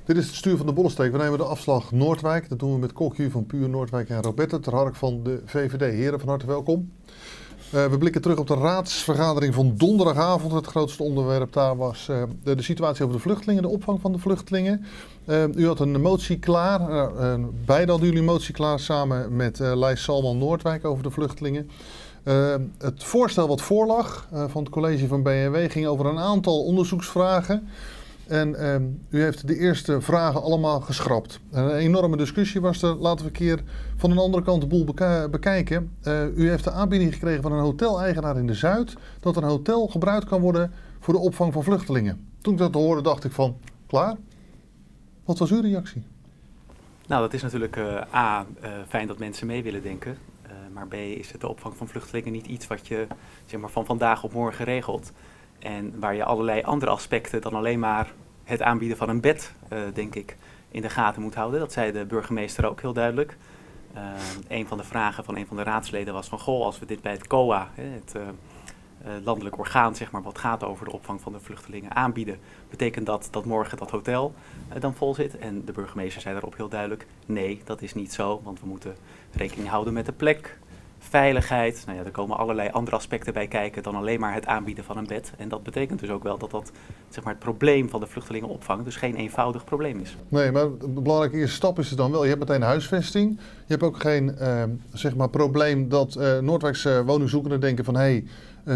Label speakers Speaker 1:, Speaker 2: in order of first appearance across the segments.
Speaker 1: Dit is het stuur van de Bollenstreek. We nemen de afslag Noordwijk. Dat doen we met Kokju van Puur Noordwijk en Roberto ter Hark van de VVD. Heren, van harte welkom. We blikken terug op de raadsvergadering van donderdagavond. Het grootste onderwerp daar was de situatie over de vluchtelingen, de opvang van de vluchtelingen. U had een motie klaar. Beide hadden jullie een motie klaar samen met Lijs Salman Noordwijk over de vluchtelingen. Het voorstel wat voorlag van het college van BNW ging over een aantal onderzoeksvragen. En u heeft de eerste vragen allemaal geschrapt. Een enorme discussie was er. Laten we een keer van een andere kant de boel bekijken. U heeft de aanbieding gekregen van een hoteleigenaar in de Zuid dat een hotel gebruikt kan worden voor de opvang van vluchtelingen. Toen ik dat hoorde dacht ik van, klaar? Wat was uw reactie?
Speaker 2: Nou, dat is natuurlijk fijn dat mensen mee willen denken. Maar B, is het de opvang van vluchtelingen niet iets wat je zeg maar, van vandaag op morgen regelt. En waar je allerlei andere aspecten dan alleen maar het aanbieden van een bed, denk ik, in de gaten moet houden. Dat zei de burgemeester ook heel duidelijk. Een van de vragen van een van de raadsleden was van, goh, als we dit bij het COA, het landelijk orgaan, zeg maar, wat gaat over de opvang van de vluchtelingen aanbieden, betekent dat dat morgen dat hotel dan vol zit? En de burgemeester zei daarop heel duidelijk, nee, dat is niet zo, want we moeten rekening houden met de plek. Veiligheid, nou ja, er komen allerlei andere aspecten bij kijken dan alleen maar het aanbieden van een bed. En dat betekent dus ook wel dat zeg maar, het probleem van de vluchtelingenopvang dus geen eenvoudig probleem is.
Speaker 1: Nee, maar de belangrijke eerste stap is het dan wel. Je hebt meteen huisvesting. Je hebt ook geen zeg maar, probleem dat Noordwijkse woningzoekenden denken van hé,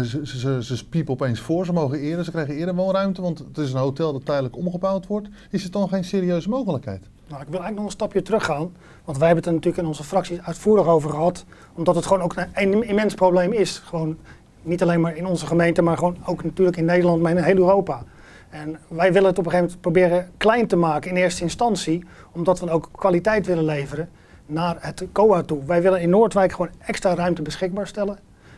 Speaker 1: ze piepen opeens voor, ze mogen eerder, ze krijgen eerder woonruimte, want het is een hotel dat tijdelijk omgebouwd wordt. Is het dan geen serieuze mogelijkheid?
Speaker 3: Nou, ik wil eigenlijk nog een stapje teruggaan, want wij hebben het er natuurlijk in onze fracties uitvoerig over gehad, omdat het gewoon ook een immens probleem is. Gewoon niet alleen maar in onze gemeente, maar gewoon ook natuurlijk in Nederland, maar in heel Europa. En wij willen het op een gegeven moment proberen klein te maken in eerste instantie, omdat we ook kwaliteit willen leveren naar het COA toe. Wij willen in Noordwijk gewoon extra ruimte beschikbaar stellen,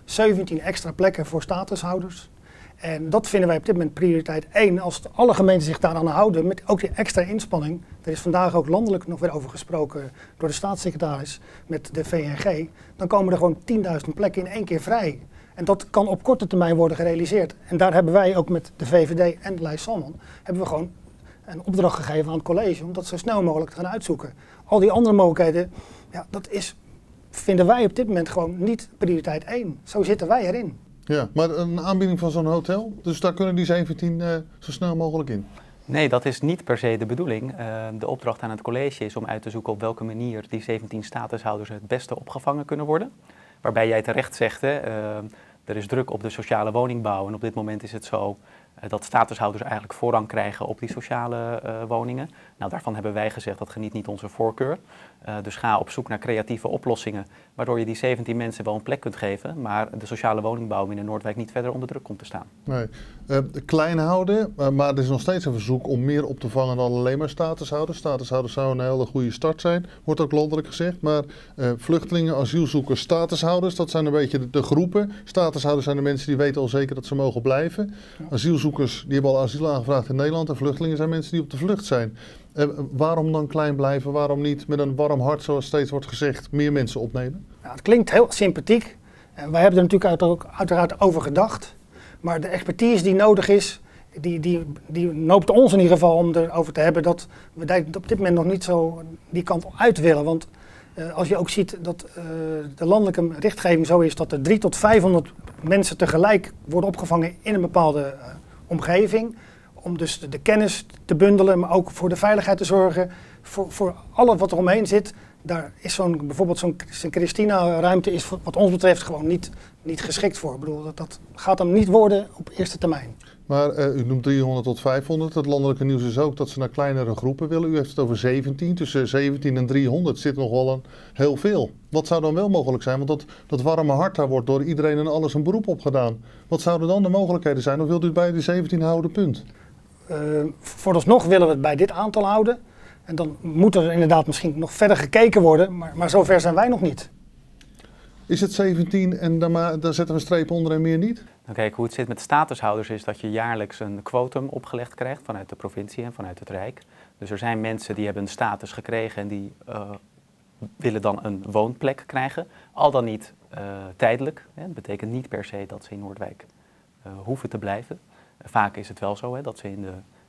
Speaker 3: 17 extra plekken voor statushouders. En dat vinden wij op dit moment prioriteit 1. Als alle gemeenten zich daaraan houden, met ook die extra inspanning. Er is vandaag ook landelijk nog weer over gesproken door de staatssecretaris met de VNG. Dan komen er gewoon 10.000 plekken in één keer vrij. En dat kan op korte termijn worden gerealiseerd. En daar hebben wij ook met de VVD en Lijs Salman hebben we gewoon een opdracht gegeven aan het college om dat zo snel mogelijk te gaan uitzoeken. Al die andere mogelijkheden, ja, dat is, vinden wij op dit moment gewoon niet prioriteit 1. Zo zitten wij erin.
Speaker 1: Ja, maar een aanbieding van zo'n hotel, dus daar kunnen die 17 zo snel mogelijk in?
Speaker 2: Nee, dat is niet per se de bedoeling. De opdracht aan het college is om uit te zoeken op welke manier die 17 statushouders het beste opgevangen kunnen worden. Waarbij jij terecht zegt, hè, er is druk op de sociale woningbouw en op dit moment is het zo dat statushouders eigenlijk voorrang krijgen op die sociale woningen. Nou, daarvan hebben wij gezegd dat geniet niet onze voorkeur. Dus ga op zoek naar creatieve oplossingen, waardoor je die 17 mensen wel een plek kunt geven, maar de sociale woningbouw in Noordwijk niet verder onder druk komt te staan.
Speaker 1: Nee, klein houden, maar er is nog steeds een verzoek om meer op te vangen dan alleen maar statushouders. Statushouders zou een hele goede start zijn, wordt ook landelijk gezegd. Maar vluchtelingen, asielzoekers, statushouders, dat zijn een beetje de groepen. Statushouders zijn de mensen die weten al zeker dat ze mogen blijven. Asielzoekers die hebben al asiel aangevraagd in Nederland en vluchtelingen zijn mensen die op de vlucht zijn. Waarom dan klein blijven? Waarom niet met een warm hart, zoals steeds wordt gezegd, meer mensen opnemen?
Speaker 3: Ja, het klinkt heel sympathiek. Wij hebben er natuurlijk ook uiteraard over gedacht. Maar de expertise die nodig is, die noopt ons in ieder geval om erover te hebben dat we op dit moment nog niet zo die kant uit willen. Want als je ook ziet dat de landelijke richtgeving zo is dat er 300 tot 500 mensen tegelijk worden opgevangen in een bepaalde omgeving. Om dus de kennis te bundelen, maar ook voor de veiligheid te zorgen, voor alles wat er omheen zit. Daar is bijvoorbeeld zo'n Christina-ruimte is wat ons betreft gewoon niet geschikt voor. Ik bedoel, dat gaat hem niet worden op eerste termijn.
Speaker 1: Maar u noemt 300 tot 500. Het landelijke nieuws is ook dat ze naar kleinere groepen willen. U heeft het over 17. Tussen 17 en 300 zit nog wel heel veel. Wat zou dan wel mogelijk zijn? Want dat warme hart, daar wordt door iedereen en alles een beroep op gedaan. Wat zouden dan de mogelijkheden zijn? Of wilt u het bij die 17 houden, punt?
Speaker 3: Vooralsnog willen we het bij dit aantal houden. En dan moet er inderdaad misschien nog verder gekeken worden, maar zover zijn wij nog niet.
Speaker 1: Is het 17 en daar zetten we een streep onder en meer niet?
Speaker 2: Nou, kijk, hoe het zit met statushouders is dat je jaarlijks een quotum opgelegd krijgt vanuit de provincie en vanuit het Rijk. Dus er zijn mensen die hebben een status gekregen en die willen dan een woonplek krijgen. Al dan niet tijdelijk. Hè. Dat betekent niet per se dat ze in Noordwijk hoeven te blijven. Vaak is het wel zo hè, dat ze in de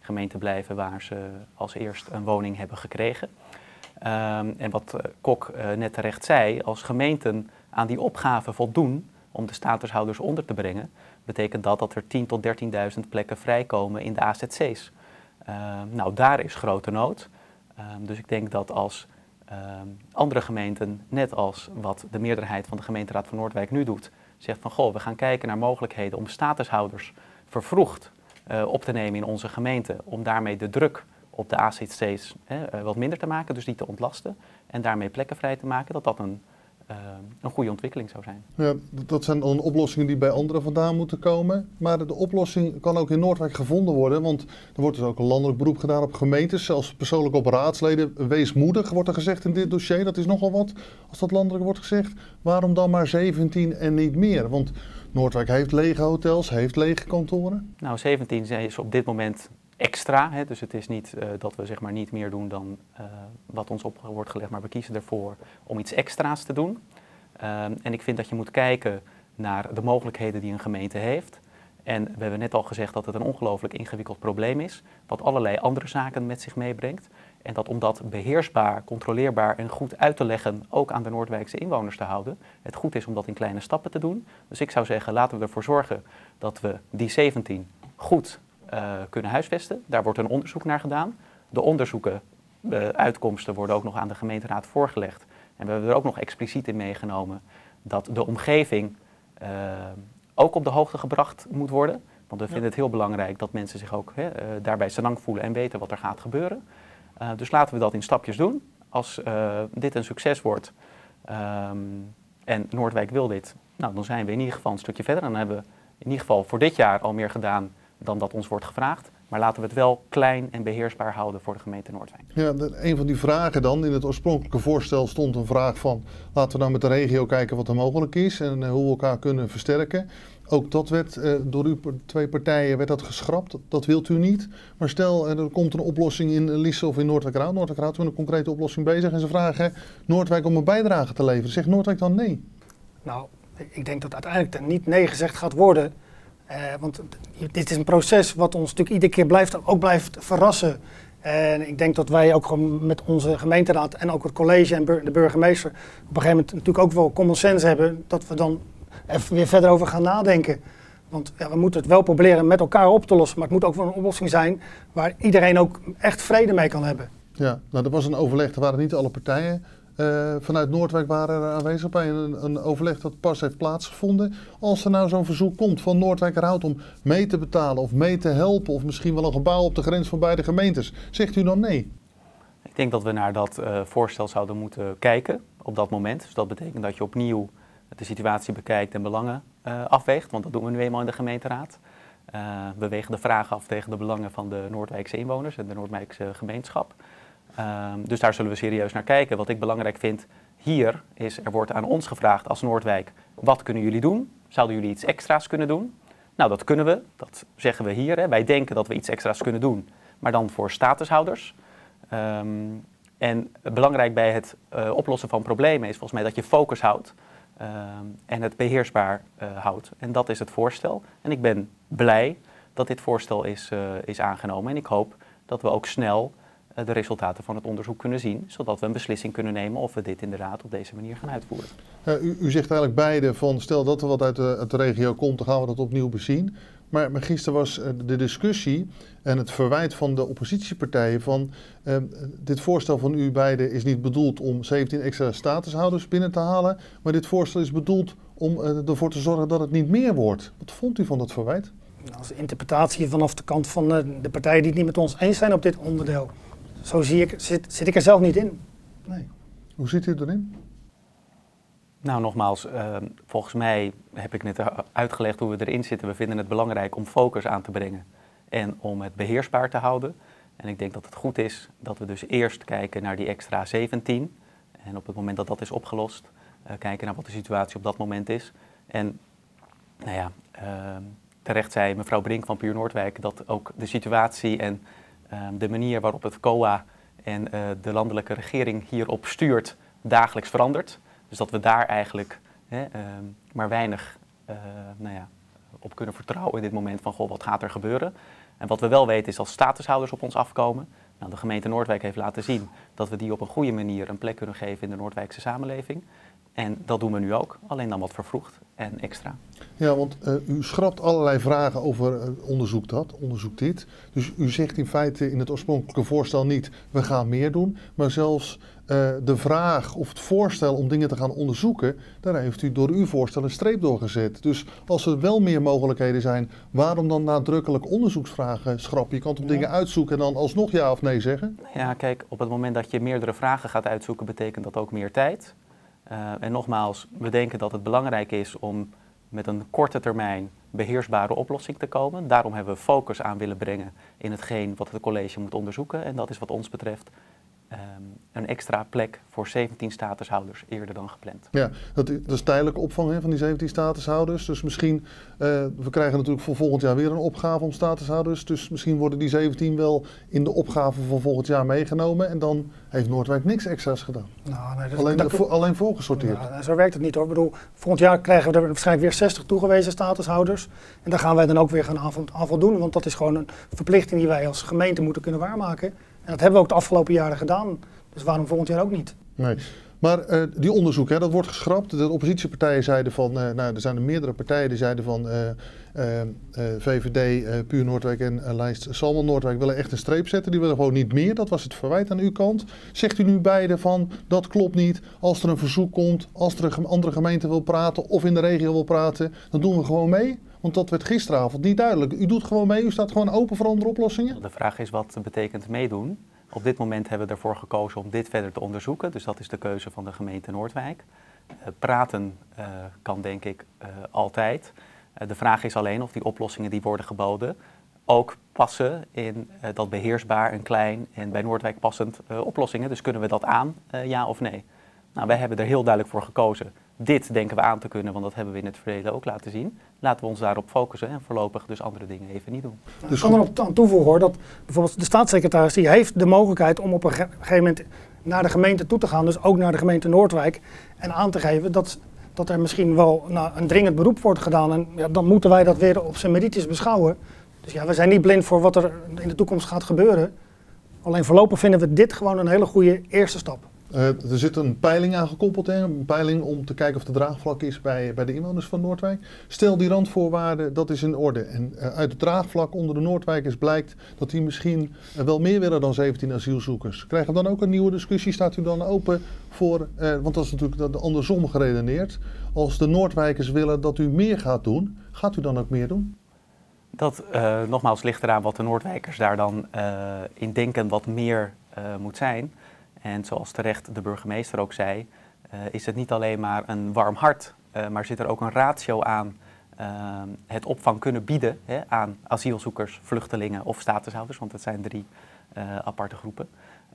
Speaker 2: gemeente blijven waar ze als eerst een woning hebben gekregen. En wat Kok net terecht zei, als gemeenten aan die opgave voldoen om de statushouders onder te brengen, betekent dat er 10.000 tot 13.000 plekken vrijkomen in de AZC's. Nou, daar is grote nood. Dus ik denk dat als andere gemeenten, net als wat de meerderheid van de gemeenteraad van Noordwijk nu doet, zegt van goh, we gaan kijken naar mogelijkheden om statushouders vervroegd op te nemen in onze gemeente, om daarmee de druk op de AZC's wat minder te maken, dus die te ontlasten en daarmee plekken vrij te maken, dat een goede ontwikkeling zou zijn.
Speaker 1: Ja, dat zijn dan oplossingen die bij anderen vandaan moeten komen. Maar de oplossing kan ook in Noordwijk gevonden worden. Want er wordt dus ook een landelijk beroep gedaan op gemeentes. Zelfs persoonlijk op raadsleden. Wees moedig, wordt er gezegd in dit dossier. Dat is nogal wat als dat landelijk wordt gezegd. Waarom dan maar 17 en niet meer? Want Noordwijk heeft lege hotels, heeft lege kantoren.
Speaker 2: Nou, 17 is op dit moment extra. Hè? Dus het is niet dat we zeg maar niet meer doen dan wat ons op wordt gelegd. Maar we kiezen ervoor om iets extra's te doen. En ik vind dat je moet kijken naar de mogelijkheden die een gemeente heeft. En we hebben net al gezegd dat het een ongelooflijk ingewikkeld probleem is. Wat allerlei andere zaken met zich meebrengt. En dat om dat beheersbaar, controleerbaar en goed uit te leggen, ook aan de Noordwijkse inwoners te houden, het goed is om dat in kleine stappen te doen. Dus ik zou zeggen, laten we ervoor zorgen dat we die 17 goed kunnen huisvesten. Daar wordt een onderzoek naar gedaan. De onderzoeken, de uitkomsten worden ook nog aan de gemeenteraad voorgelegd. En we hebben er ook nog expliciet in meegenomen dat de omgeving ook op de hoogte gebracht moet worden. Want we vinden het heel belangrijk dat mensen zich ook daarbij senang voelen en weten wat er gaat gebeuren. Dus laten we dat in stapjes doen. Als dit een succes wordt en Noordwijk wil dit, nou, dan zijn we in ieder geval een stukje verder. Dan hebben we in ieder geval voor dit jaar al meer gedaan dan dat ons wordt gevraagd. Maar laten we het wel klein en beheersbaar houden voor de gemeente Noordwijk.
Speaker 1: Ja, een van die vragen dan, in het oorspronkelijke voorstel stond een vraag van, laten we nou met de regio kijken wat er mogelijk is en hoe we elkaar kunnen versterken. Ook dat werd door uw twee partijen werd dat geschrapt, dat wilt u niet. Maar stel, er komt een oplossing in Lisse of in Noordwijk-Raad. Noordwijk-Raad is met een concrete oplossing bezig en ze vragen Noordwijk om een bijdrage te leveren. Zegt Noordwijk dan nee?
Speaker 3: Nou, ik denk dat uiteindelijk er niet nee gezegd gaat worden. Want dit is een proces wat ons natuurlijk iedere keer blijft verrassen. En ik denk dat wij ook gewoon met onze gemeenteraad en ook het college en de burgemeester op een gegeven moment natuurlijk ook wel common sense hebben dat we dan even weer verder over gaan nadenken. Want ja, we moeten het wel proberen met elkaar op te lossen, maar het moet ook wel een oplossing zijn waar iedereen ook echt vrede mee kan hebben.
Speaker 1: Ja, nou er was een overleg, er waren niet alle partijen vanuit Noordwijk waren er aanwezig bij een overleg dat pas heeft plaatsgevonden. Als er nou zo'n verzoek komt van Noordwijk-Raad om mee te betalen of mee te helpen of misschien wel een gebouw op de grens van beide gemeentes, zegt u dan nee?
Speaker 2: Ik denk dat we naar dat voorstel zouden moeten kijken op dat moment. Dus dat betekent dat je opnieuw de situatie bekijkt en belangen afweegt, want dat doen we nu eenmaal in de gemeenteraad. We wegen de vragen af tegen de belangen van de Noordwijkse inwoners en de Noordwijkse gemeenschap. Dus daar zullen we serieus naar kijken. Wat ik belangrijk vind hier is, er wordt aan ons gevraagd als Noordwijk, wat kunnen jullie doen? Zouden jullie iets extra's kunnen doen? Nou, dat kunnen we, dat zeggen we hier. Hè. Wij denken dat we iets extra's kunnen doen, maar dan voor statushouders. En belangrijk bij het oplossen van problemen is volgens mij dat je focus houdt en het beheersbaar houdt. En dat is het voorstel. En ik ben blij dat dit voorstel is aangenomen en ik hoop dat we ook snel de resultaten van het onderzoek kunnen zien, zodat we een beslissing kunnen nemen of we dit inderdaad op deze manier gaan uitvoeren.
Speaker 1: U zegt eigenlijk beide van, stel dat er wat uit de regio komt, dan gaan we dat opnieuw bezien. Maar gisteren was de discussie en het verwijt van de oppositiepartijen van dit voorstel van u beiden is niet bedoeld om 17 extra statushouders binnen te halen, maar dit voorstel is bedoeld om ervoor te zorgen dat het niet meer wordt. Wat vond u van dat verwijt?
Speaker 3: Als interpretatie vanaf de kant van de partijen die het niet met ons eens zijn op dit onderdeel. Zo zit ik er zelf niet in. Nee.
Speaker 1: Hoe zit u erin?
Speaker 2: Nou, nogmaals, volgens mij heb ik net uitgelegd hoe we erin zitten. We vinden het belangrijk om focus aan te brengen en om het beheersbaar te houden. En ik denk dat het goed is dat we dus eerst kijken naar die extra 17. En op het moment dat dat is opgelost, kijken naar wat de situatie op dat moment is. En nou ja, terecht zei mevrouw Brink van Puur Noordwijk dat ook de situatie en de manier waarop het COA en de landelijke regering hierop stuurt dagelijks verandert. Dus dat we daar eigenlijk maar weinig op kunnen vertrouwen in dit moment van goh, wat gaat er gebeuren. En wat we wel weten is als statushouders op ons afkomen. Nou, de gemeente Noordwijk heeft laten zien dat we die op een goede manier een plek kunnen geven in de Noordwijkse samenleving. En dat doen we nu ook, alleen dan wat vervroegd en extra.
Speaker 1: Ja, want u schrapt allerlei vragen over onderzoek dat, onderzoek dit. Dus u zegt in feite in het oorspronkelijke voorstel niet, we gaan meer doen. Maar zelfs de vraag of het voorstel om dingen te gaan onderzoeken, daar heeft u door uw voorstel een streep doorgezet. Dus als er wel meer mogelijkheden zijn, waarom dan nadrukkelijk onderzoeksvragen schrappen? Je kan toch dingen uitzoeken en dan alsnog ja of nee zeggen?
Speaker 2: Ja, kijk, op het moment dat je meerdere vragen gaat uitzoeken, betekent dat ook meer tijd. En nogmaals, we denken dat het belangrijk is om met een korte termijn beheersbare oplossing te komen. Daarom hebben we focus aan willen brengen in hetgeen wat het college moet onderzoeken. En dat is wat ons betreft een extra plek voor 17 statushouders eerder dan gepland.
Speaker 1: Ja, dat is tijdelijke opvang hè, van die 17 statushouders. Dus misschien, we krijgen natuurlijk voor volgend jaar weer een opgave om statushouders. Dus misschien worden die 17 wel in de opgave van volgend jaar meegenomen. En dan heeft Noordwijk niks extra's gedaan.
Speaker 3: Nou, nee,
Speaker 1: alleen voorgesorteerd.
Speaker 3: Ja, zo werkt het niet hoor. Ik bedoel, volgend jaar krijgen we er waarschijnlijk weer 60 toegewezen statushouders. En daar gaan wij dan ook weer gaan aan voldoen. Want dat is gewoon een verplichting die wij als gemeente moeten kunnen waarmaken. En dat hebben we ook de afgelopen jaren gedaan. Dus waarom volgend jaar ook niet?
Speaker 1: Nee. Maar die onderzoek, hè, dat wordt geschrapt. De oppositiepartijen zeiden van, nou, er zijn er meerdere partijen die zeiden van VVD, Puur Noordwijk en lijst Salmon Noordwijk willen echt een streep zetten. Die willen gewoon niet meer. Dat was het verwijt aan uw kant. Zegt u nu beide van, dat klopt niet. Als er een verzoek komt, als er een andere gemeente wil praten of in de regio wil praten, dan doen we gewoon mee. Want dat werd gisteravond niet duidelijk. U doet gewoon mee, u staat gewoon open voor andere oplossingen?
Speaker 2: De vraag is wat betekent meedoen. Op dit moment hebben we ervoor gekozen om dit verder te onderzoeken. Dus dat is de keuze van de gemeente Noordwijk. Praten kan denk ik altijd. De vraag is alleen of die oplossingen die worden geboden ook passen in dat beheersbaar en klein en bij Noordwijk passend oplossingen. Dus kunnen we dat aan, ja of nee? Nou, wij hebben er heel duidelijk voor gekozen. Dit denken we aan te kunnen, want dat hebben we in het verleden ook laten zien. Laten we ons daarop focussen en voorlopig dus andere dingen even niet doen.
Speaker 3: Dus ik kan er aan toevoegen hoor, dat bijvoorbeeld de staatssecretaris die heeft de mogelijkheid om op een gegeven moment naar de gemeente toe te gaan, dus ook naar de gemeente Noordwijk, en aan te geven dat er misschien wel een dringend beroep wordt gedaan. En ja, dan moeten wij dat weer op zijn merites beschouwen. Dus ja, we zijn niet blind voor wat er in de toekomst gaat gebeuren. Alleen voorlopig vinden we dit gewoon een hele goede eerste stap.
Speaker 1: Er zit een peiling aan gekoppeld, hè? Een peiling om te kijken of de draagvlak is bij de inwoners van Noordwijk. Stel die randvoorwaarden, dat is in orde. En uit het draagvlak onder de Noordwijkers blijkt dat die misschien wel meer willen dan 17 asielzoekers. Krijgen we dan ook een nieuwe discussie? Staat u dan open voor, want dat is natuurlijk andersom geredeneerd. Als de Noordwijkers willen dat u meer gaat doen, gaat u dan ook meer doen?
Speaker 2: Dat nogmaals ligt eraan wat de Noordwijkers daar dan in denken wat meer moet zijn. En zoals terecht de burgemeester ook zei, is het niet alleen maar een warm hart, maar zit er ook een ratio aan het opvang kunnen bieden aan asielzoekers, vluchtelingen of statushouders, want het zijn 3 aparte groepen.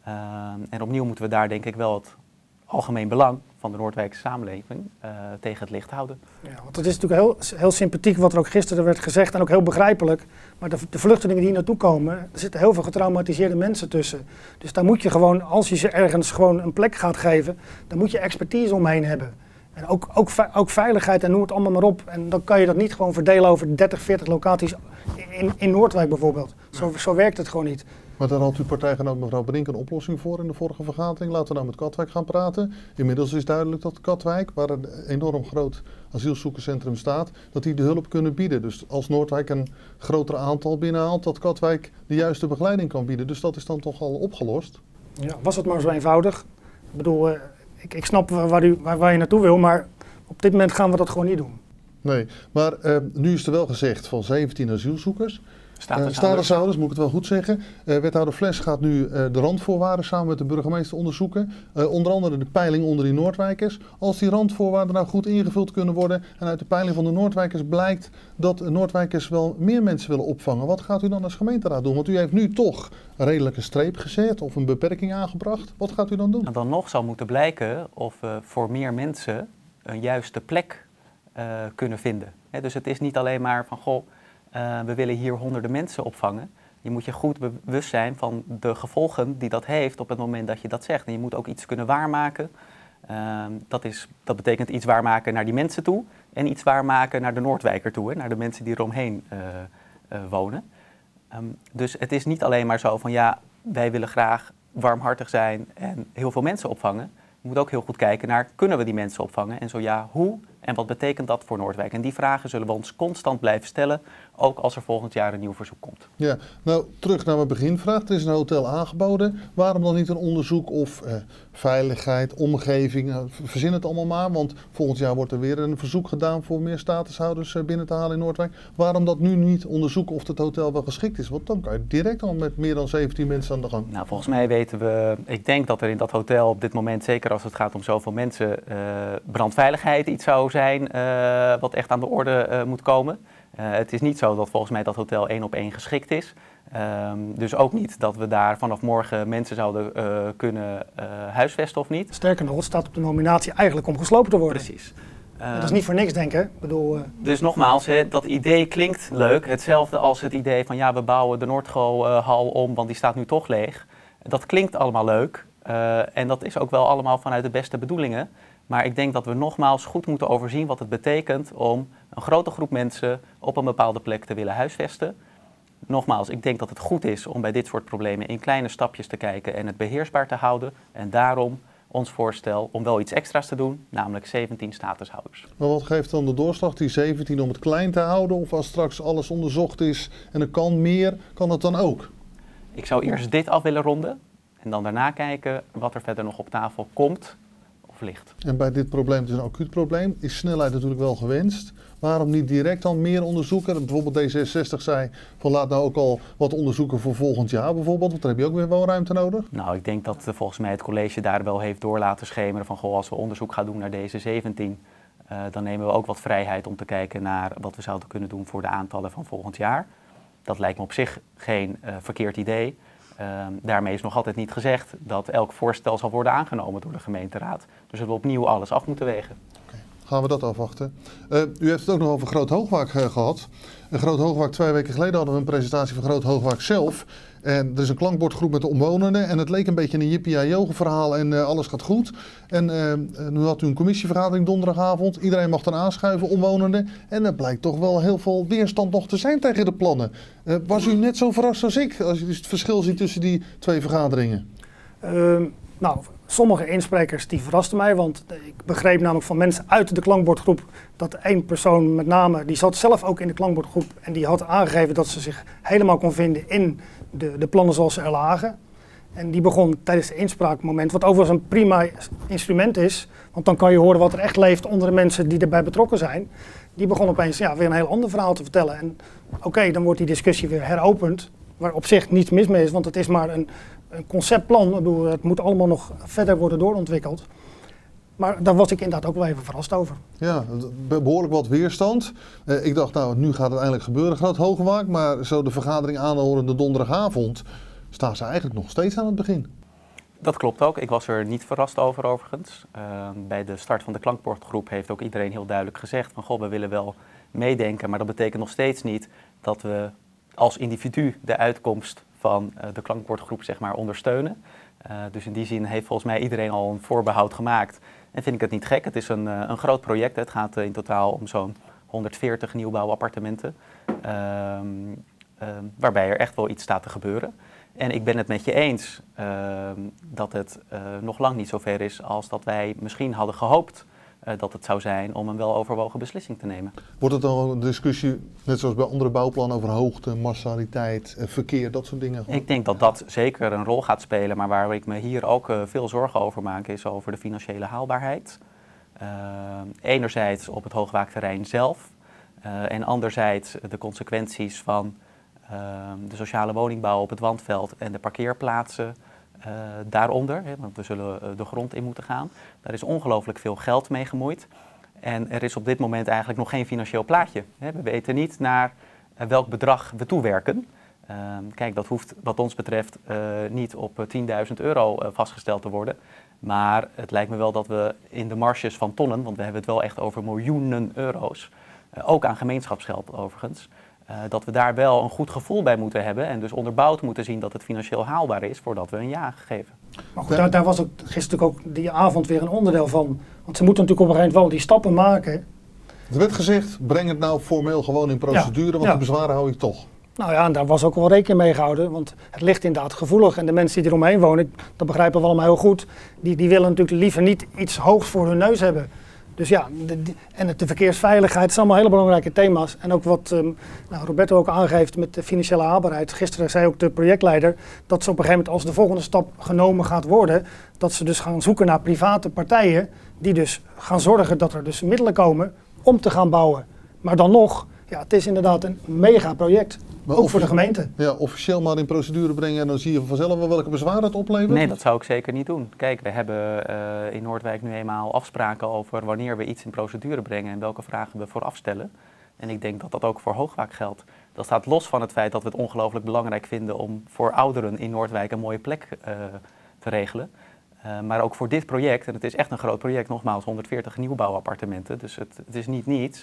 Speaker 2: En opnieuw moeten we daar denk ik wel het algemeen belang van de Noordwijkse samenleving tegen het licht houden.
Speaker 3: Ja, want het is natuurlijk heel sympathiek wat er ook gisteren werd gezegd en ook heel begrijpelijk. Maar de vluchtelingen die hier naartoe komen, er zitten heel veel getraumatiseerde mensen tussen. Dus daar moet je gewoon, als je ze ergens gewoon een plek gaat geven, dan moet je expertise omheen hebben. En ook veiligheid en noem het allemaal maar op. En dan kan je dat niet gewoon verdelen over 30, 40 locaties in Noordwijk bijvoorbeeld. Zo werkt het gewoon niet.
Speaker 1: Maar daar had uw partijgenoot mevrouw Brink een oplossing voor in de vorige vergadering. Laten we nou met Katwijk gaan praten. Inmiddels is duidelijk dat Katwijk, waar een enorm groot asielzoekerscentrum staat, dat die de hulp kunnen bieden. Dus als Noordwijk een groter aantal binnenhaalt, dat Katwijk de juiste begeleiding kan bieden. Dus dat is dan toch al opgelost?
Speaker 3: Ja, was het maar zo eenvoudig. Ik bedoel, ik snap waar je naartoe wil, maar op dit moment gaan we dat gewoon niet doen.
Speaker 1: Nee, maar nu is er wel gezegd van 17 asielzoekers.
Speaker 2: Statushouders,
Speaker 1: moet ik het wel goed zeggen. Wethouder Fles gaat nu de randvoorwaarden samen met de burgemeester onderzoeken. Onder andere de peiling onder die Noordwijkers. Als die randvoorwaarden nou goed ingevuld kunnen worden en uit de peiling van de Noordwijkers blijkt dat Noordwijkers wel meer mensen willen opvangen. Wat gaat u dan als gemeenteraad doen? Want u heeft nu toch een redelijke streep gezet of een beperking aangebracht. Wat gaat u dan doen?
Speaker 2: En dan nog zal moeten blijken of we voor meer mensen een juiste plek kunnen vinden. Dus het is niet alleen maar van goh, we willen hier honderden mensen opvangen. Je moet je goed bewust zijn van de gevolgen die dat heeft op het moment dat je dat zegt. En je moet ook iets kunnen waarmaken. Dat betekent iets waarmaken naar die mensen toe en iets waarmaken naar de Noordwijker toe, naar de mensen die eromheen wonen. Dus het is niet alleen maar zo van ja, wij willen graag warmhartig zijn en heel veel mensen opvangen. Je moet ook heel goed kijken naar, kunnen we die mensen opvangen? En zo ja, hoe en wat betekent dat voor Noordwijk? En die vragen zullen we ons constant blijven stellen, ook als er volgend jaar een nieuw verzoek komt.
Speaker 1: Ja, nou terug naar mijn beginvraag. Er is een hotel aangeboden. Waarom dan niet een onderzoek of veiligheid, omgeving? Verzin het allemaal maar, want volgend jaar wordt er weer een verzoek gedaan voor meer statushouders binnen te halen in Noordwijk. Waarom dat nu niet onderzoeken of het hotel wel geschikt is? Want dan kan je direct al met meer dan 17 mensen aan de gang.
Speaker 2: Nou, volgens mij weten we, ik denk dat er in dat hotel op dit moment, zeker als het gaat om zoveel mensen, brandveiligheid iets zou zijn wat echt aan de orde moet komen. Het is niet zo dat volgens mij dat hotel 1 op 1 geschikt is. Dus ook niet dat we daar vanaf morgen mensen zouden kunnen huisvesten of niet.
Speaker 3: Sterker nog, het staat op de nominatie eigenlijk om geslopen te worden.
Speaker 2: Precies.
Speaker 3: Dat is niet voor niks, denk ik. Ik bedoel,
Speaker 2: Dus nogmaals, dat idee klinkt leuk. Hetzelfde als het idee van ja, we bouwen de Noordgo-hal om, want die staat nu toch leeg. Dat klinkt allemaal leuk. En dat is ook wel allemaal vanuit de beste bedoelingen. Maar ik denk dat we nogmaals goed moeten overzien wat het betekent om een grote groep mensen op een bepaalde plek te willen huisvesten. Nogmaals, ik denk dat het goed is om bij dit soort problemen in kleine stapjes te kijken en het beheersbaar te houden. En daarom ons voorstel om wel iets extra's te doen, namelijk 17 statushouders.
Speaker 1: Maar wat geeft dan de doorslag, die 17, om het klein te houden? Of als straks alles onderzocht is en er kan meer, kan het dan ook?
Speaker 2: Ik zou eerst dit af willen ronden en dan daarna kijken wat er verder nog op tafel komt of ligt.
Speaker 1: En bij dit probleem, het is een acuut probleem, is snelheid natuurlijk wel gewenst. Waarom niet direct dan meer onderzoeken? Bijvoorbeeld D66 zei van laat nou ook al wat onderzoeken voor volgend jaar bijvoorbeeld, want dan heb je ook weer woonruimte nodig.
Speaker 2: Nou, ik denk dat volgens mij het college daar wel heeft door laten schemeren van goh, als we onderzoek gaan doen naar deze 17, dan nemen we ook wat vrijheid om te kijken naar wat we zouden kunnen doen voor de aantallen van volgend jaar. Dat lijkt me op zich geen verkeerd idee. Daarmee is nog altijd niet gezegd dat elk voorstel zal worden aangenomen door de gemeenteraad. Dus zullen we opnieuw alles af moeten wegen.
Speaker 1: Gaan we dat afwachten. U heeft het ook nog over Groot Hoogwaak gehad. Groot Hoogwaak, 2 weken geleden hadden we een presentatie van Groot Hoogwaak zelf. En er is een klankbordgroep met de omwonenden. En het leek een beetje een yippie verhaal en alles gaat goed. En nu had u een commissievergadering donderdagavond. Iedereen mag dan aanschuiven, omwonenden. En er blijkt toch wel heel veel weerstand nog te zijn tegen de plannen. Was u net zo verrast als ik, als je dus het verschil ziet tussen die 2 vergaderingen?
Speaker 3: Nou, sommige insprekers die verrasten mij, want ik begreep namelijk van mensen uit de klankbordgroep dat 1 persoon met name, die zat zelf ook in de klankbordgroep en die had aangegeven dat ze zich helemaal kon vinden in de plannen zoals ze er lagen. En die begon tijdens het inspraakmoment, wat overigens een prima instrument is, want dan kan je horen wat er echt leeft onder de mensen die erbij betrokken zijn. Die begon opeens weer een heel ander verhaal te vertellen. En oké, dan wordt die discussie weer heropend, waar op zich niets mis mee is, want het is maar een conceptplan. Ik bedoel, het moet allemaal nog verder worden doorontwikkeld. Maar daar was ik inderdaad ook wel even verrast over.
Speaker 1: Ja, behoorlijk wat weerstand. Ik dacht, nou, nu gaat het eindelijk gebeuren, Groot Hoogwaak. Maar zo de vergadering aanhorende donderdagavond, staan ze eigenlijk nog steeds aan het begin.
Speaker 2: Dat klopt ook. Ik was er niet verrast over overigens. Bij de start van de klankbordgroep heeft ook iedereen heel duidelijk gezegd van goh, we willen wel meedenken. Maar dat betekent nog steeds niet dat we als individu de uitkomst van de klankbordgroep zeg maar ondersteunen. Dus in die zin heeft volgens mij iedereen al een voorbehoud gemaakt. En vind ik het niet gek. Het is een groot project. Het gaat in totaal om zo'n 140 nieuwbouwappartementen. Waarbij er echt wel iets staat te gebeuren. En ik ben het met je eens dat het nog lang niet zover is als dat wij misschien hadden gehoopt dat het zou zijn om een weloverwogen beslissing te nemen.
Speaker 1: Wordt het dan een discussie, net zoals bij andere bouwplannen, over hoogte, massaliteit, verkeer, dat soort dingen?
Speaker 2: Ik denk dat dat zeker een rol gaat spelen, maar waar ik me hier ook veel zorgen over maak is over de financiële haalbaarheid. Enerzijds op het hoogwaakterrein zelf en anderzijds de consequenties van de sociale woningbouw op het Wandveld en de parkeerplaatsen daaronder, want we zullen de grond in moeten gaan. Daar is ongelooflijk veel geld mee gemoeid. En er is op dit moment eigenlijk nog geen financieel plaatje. We weten niet naar welk bedrag we toewerken. Kijk, dat hoeft wat ons betreft niet op 10.000 euro vastgesteld te worden. Maar het lijkt me wel dat we in de marges van tonnen, want we hebben het wel echt over miljoenen euro's, ook aan gemeenschapsgeld overigens, dat we daar wel een goed gevoel bij moeten hebben en dus onderbouwd moeten zien dat het financieel haalbaar is voordat we een ja geven.
Speaker 3: Maar goed, daar was ook gisteren ook die avond weer een onderdeel van. Want ze moeten natuurlijk op een gegeven moment wel die stappen maken.
Speaker 1: Er werd gezegd, breng het nou formeel gewoon in procedure, want de bezwaren hou je toch.
Speaker 3: Nou ja, en daar was ook wel rekening mee gehouden, want het ligt inderdaad gevoelig. En de mensen die eromheen wonen, dat begrijpen we allemaal heel goed, die willen natuurlijk liever niet iets hoogs voor hun neus hebben. Dus ja, en de verkeersveiligheid zijn allemaal hele belangrijke thema's. En ook wat Roberto ook aangeeft met de financiële haalbaarheid. Gisteren zei ook de projectleider dat ze op een gegeven moment, als de volgende stap genomen gaat worden, dat ze dus gaan zoeken naar private partijen die dus gaan zorgen dat er dus middelen komen om te gaan bouwen. Maar dan nog, ja, het is inderdaad een mega project. Maar ook voor de gemeente.
Speaker 1: Ja, officieel maar in procedure brengen en dan zie je vanzelf wel welke bezwaren het oplevert?
Speaker 2: Nee, dat zou ik zeker niet doen. Kijk, we hebben in Noordwijk nu eenmaal afspraken over wanneer we iets in procedure brengen en welke vragen we vooraf stellen. En ik denk dat dat ook voor Hoogwaak geldt. Dat staat los van het feit dat we het ongelooflijk belangrijk vinden om voor ouderen in Noordwijk een mooie plek te regelen. Maar ook voor dit project, en het is echt een groot project, nogmaals 140 nieuwbouwappartementen, dus het is niet niets,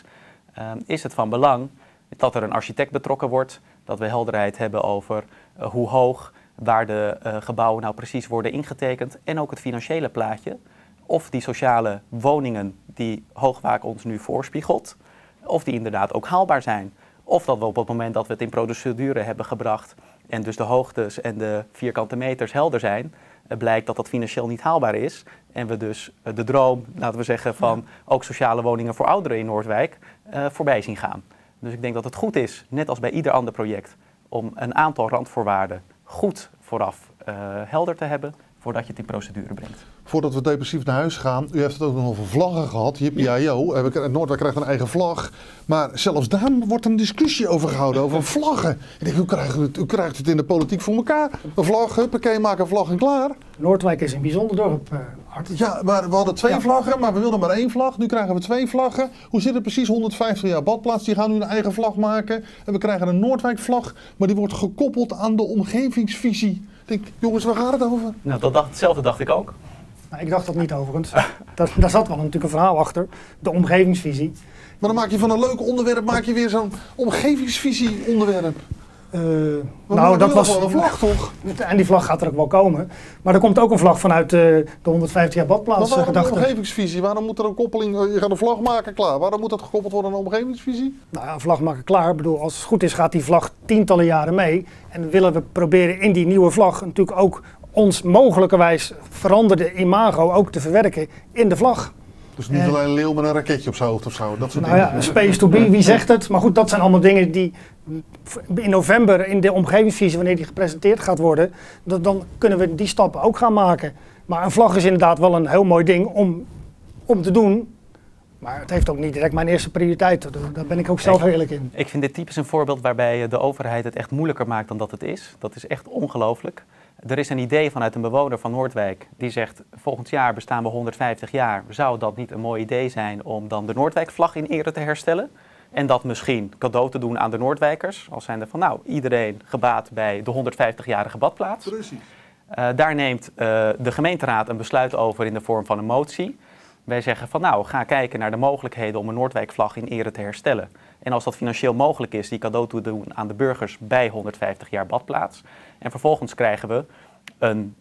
Speaker 2: is het van belang dat er een architect betrokken wordt, dat we helderheid hebben over hoe hoog, waar de gebouwen nou precies worden ingetekend en ook het financiële plaatje. Of die sociale woningen die Hoogwaak ons nu voorspiegelt, of die inderdaad ook haalbaar zijn. Of dat we op het moment dat we het in procedure hebben gebracht en dus de hoogtes en de vierkante meters helder zijn, blijkt dat dat financieel niet haalbaar is. En we dus de droom, laten we zeggen, van ook sociale woningen voor ouderen in Noordwijk voorbij zien gaan. Dus ik denk dat het goed is, net als bij ieder ander project, om een aantal randvoorwaarden goed vooraf helder te hebben, voordat je het in procedure brengt.
Speaker 1: Voordat we depressief naar huis gaan, u heeft het ook nog over vlaggen gehad, jippie-jo. Noordwijk krijgt een eigen vlag, maar zelfs daar wordt een discussie over gehouden, over vlaggen. Ik denk, u krijgt het in de politiek voor elkaar. Een vlag, huppakee, maak een vlag en klaar.
Speaker 3: Noordwijk is een bijzonder dorp, Art.
Speaker 1: Ja, maar we hadden 2 vlaggen, maar we wilden maar 1 vlag. Nu krijgen we 2 vlaggen. Hoe zit het precies? 150 jaar badplaats, die gaan nu een eigen vlag maken. En we krijgen een Noordwijk-vlag, maar die wordt gekoppeld aan de omgevingsvisie. Ik denk, jongens, waar gaat het over?
Speaker 2: Nou, hetzelfde dacht ik ook.
Speaker 3: Nou, ik dacht dat niet overigens. Daar zat wel natuurlijk een verhaal achter. De omgevingsvisie.
Speaker 1: Maar dan maak je van een leuk onderwerp weer zo'n omgevingsvisie onderwerp.
Speaker 3: Nou, dat was
Speaker 1: wel een vlag, toch?
Speaker 3: En die vlag gaat er ook wel komen. Maar er komt ook een vlag vanuit de 150 jaar badplaats.
Speaker 1: Maar waarom een omgevingsvisie? Waarom moet er een koppeling? Je gaat een vlag maken, klaar. Waarom moet dat gekoppeld worden aan een omgevingsvisie?
Speaker 3: Nou ja, een vlag maken, klaar. Ik bedoel, als het goed is gaat die vlag tientallen jaren mee. En willen we proberen in die nieuwe vlag natuurlijk ook ons mogelijkerwijs veranderde imago ook te verwerken in de vlag.
Speaker 1: Dus niet alleen een leeuw met een raketje op zijn hoofd of zo, dat soort
Speaker 3: dingen. Ja, space to be, wie zegt het? Maar goed, dat zijn allemaal dingen die in november in de omgevingsvisie, wanneer die gepresenteerd gaat worden, dan kunnen we die stappen ook gaan maken. Maar een vlag is inderdaad wel een heel mooi ding om te doen. Maar het heeft ook niet direct mijn eerste prioriteit. Daar ben ik ook zelf eerlijk in.
Speaker 2: Ik vind dit typisch een voorbeeld waarbij de overheid het echt moeilijker maakt dan dat het is. Dat is echt ongelooflijk. Er is een idee vanuit een bewoner van Noordwijk die zegt, volgend jaar bestaan we 150 jaar. Zou dat niet een mooi idee zijn om dan de Noordwijkvlag in ere te herstellen? En dat misschien cadeau te doen aan de Noordwijkers. Als zijnde van, nou, iedereen gebaat bij de 150-jarige badplaats.
Speaker 1: Precies.
Speaker 2: Daar neemt de gemeenteraad een besluit over in de vorm van een motie. Wij zeggen van, nou, ga kijken naar de mogelijkheden om een Noordwijkvlag in ere te herstellen. En als dat financieel mogelijk is, die cadeau te doen aan de burgers bij 150 jaar badplaats. En vervolgens krijgen we een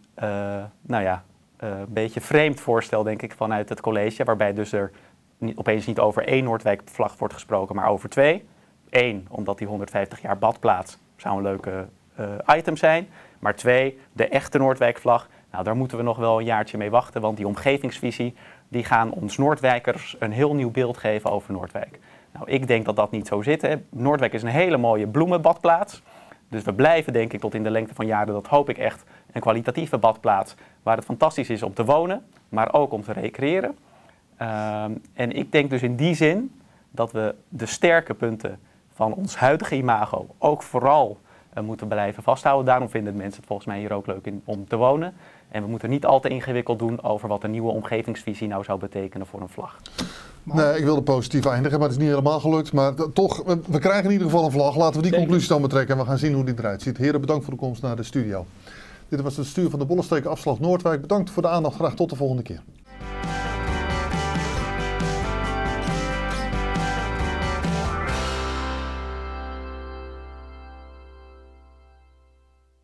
Speaker 2: beetje vreemd voorstel, denk ik, vanuit het college. Waarbij dus er opeens niet over 1 Noordwijkvlag wordt gesproken, maar over 2. 1, omdat die 150 jaar badplaats zou een leuke item zijn. Maar 2, de echte Noordwijkvlag. Nou, daar moeten we nog wel een jaartje mee wachten, want die omgevingsvisie, die gaan ons Noordwijkers een heel nieuw beeld geven over Noordwijk. Nou, ik denk dat dat niet zo zit. Hè. Noordwijk is een hele mooie bloemenbadplaats. Dus we blijven, denk ik, tot in de lengte van jaren, dat hoop ik echt, een kwalitatieve badplaats waar het fantastisch is om te wonen, maar ook om te recreëren. En ik denk dus in die zin dat we de sterke punten van ons huidige imago ook vooral moeten blijven vasthouden. Daarom vinden mensen het volgens mij hier ook leuk om te wonen. En we moeten niet al te ingewikkeld doen over wat een nieuwe omgevingsvisie nou zou betekenen voor een vlag.
Speaker 1: Nee, ik wilde positief eindigen, maar het is niet helemaal gelukt. Maar toch, we krijgen in ieder geval een vlag. Laten we die conclusie dan betrekken en we gaan zien hoe die eruit ziet. Heren, bedankt voor de komst naar de studio. Dit was het bestuur van de Bollenstreek Afslag Noordwijk. Bedankt voor de aandacht. Graag tot de volgende keer.